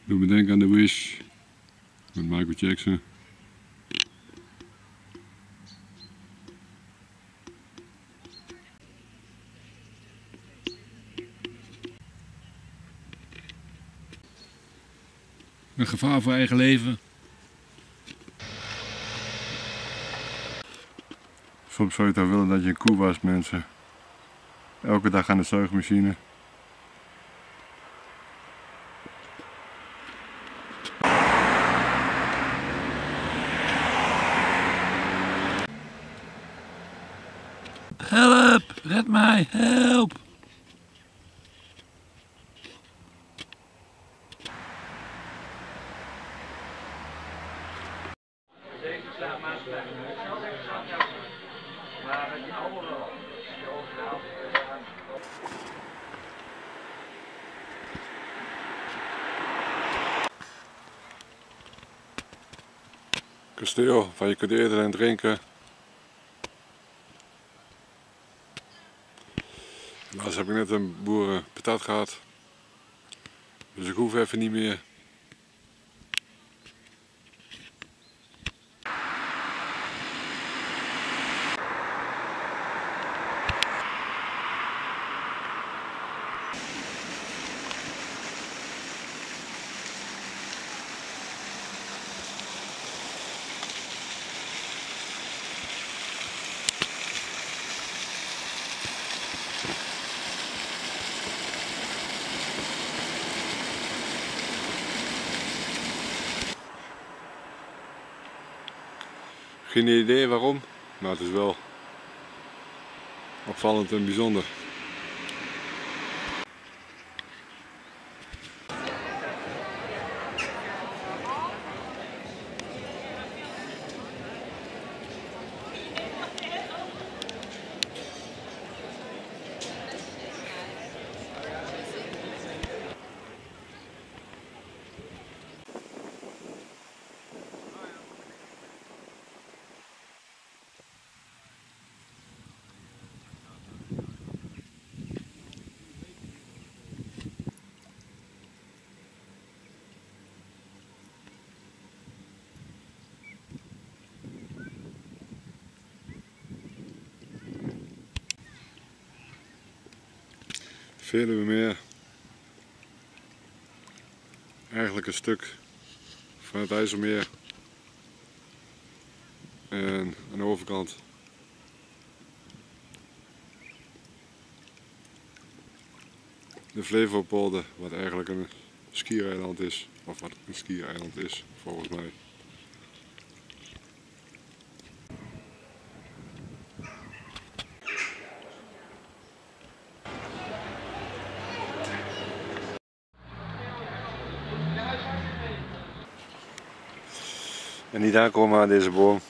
Doe me denken aan The Wish met Michael Jackson. Een gevaar voor eigen leven. Soms zou je toch willen dat je een koe was, mensen. Elke dag aan de zuigmachine. Help! Red mij! Help! Kasteel waar je kunt eten en drinken. Laatst heb ik net een boeren patat gehad. Dus ik hoef even niet meer. Geen idee waarom, maar het is wel opvallend en bijzonder. Veluwemeer, eigenlijk een stuk van het IJsselmeer en aan de overkant de Flevopolder, wat eigenlijk een skiereiland is, of wat een skiereiland is volgens mij. En niet aankomen aan deze boom.